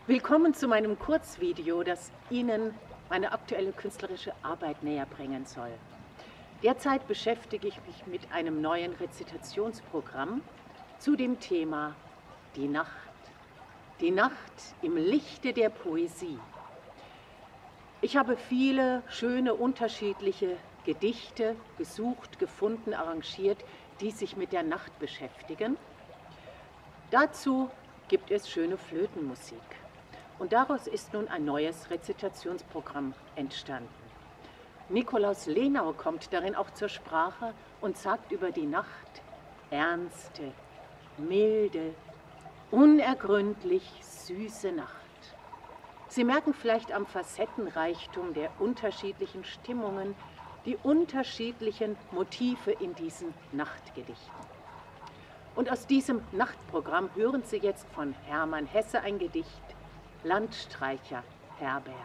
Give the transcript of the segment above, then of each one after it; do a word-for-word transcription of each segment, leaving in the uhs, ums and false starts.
Willkommen zu meinem Kurzvideo, das Ihnen meine aktuelle künstlerische Arbeit näher bringen soll. Derzeit beschäftige ich mich mit einem neuen Rezitationsprogramm zu dem Thema Die Nacht. Die Nacht im Lichte der Poesie. Ich habe viele schöne, unterschiedliche Gedichte gesucht, gefunden, arrangiert, die sich mit der Nacht beschäftigen. Dazu gibt es schöne Flötenmusik. Und daraus ist nun ein neues Rezitationsprogramm entstanden. Nikolaus Lenau kommt darin auch zur Sprache und sagt über die Nacht ernste, milde, unergründlich süße Nacht. Sie merken vielleicht am Facettenreichtum der unterschiedlichen Stimmungen, die unterschiedlichen Motive in diesen Nachtgedichten. Und aus diesem Nachtprogramm hören Sie jetzt von Hermann Hesse ein Gedicht, Landstreicher Herberge.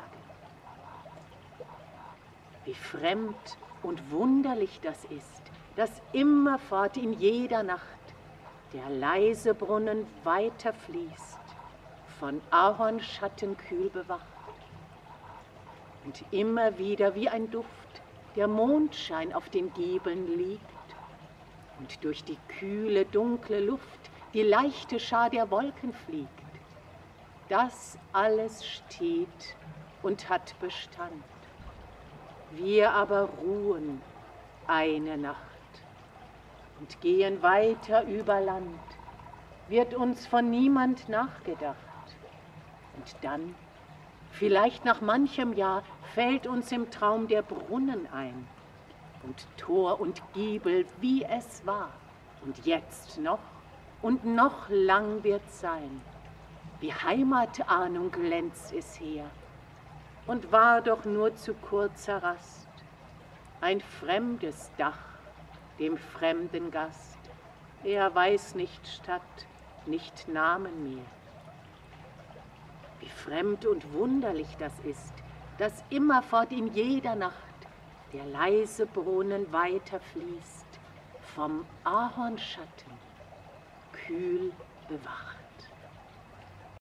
Wie fremd und wunderlich das ist, dass immerfort in jeder Nacht der leise Brunnen weiter fließt, von Ahornschatten kühl bewacht. Und immer wieder wie ein Duft der Mondschein auf den Giebeln liegt und durch die kühle, dunkle Luft die leichte Schar der Wolken fliegt. Das alles steht und hat Bestand. Wir aber ruhen eine Nacht und gehen weiter über Land, wird uns von niemand nachgedacht. Und dann, vielleicht nach manchem Jahr, fällt uns im Traum der Brunnen ein und Tor und Giebel, wie es war, und jetzt noch und noch lang wird's sein. Wie Heimatahnung glänzt es her und war doch nur zu kurzer Rast. Ein fremdes Dach dem fremden Gast, er weiß nicht Stadt, nicht Namen mehr. Wie fremd und wunderlich das ist, dass immerfort in jeder Nacht der leise Brunnen weiter fließt, vom Ahornschatten kühl bewacht.